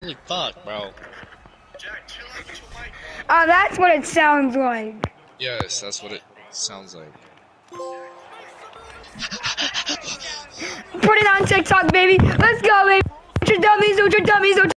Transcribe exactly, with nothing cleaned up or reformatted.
Holy fuck, bro. Oh, that's what it sounds like. Yes, that's what it sounds like. Put it on TikTok, baby. Let's go, baby. Ultra dummies, ultra dummies, ultra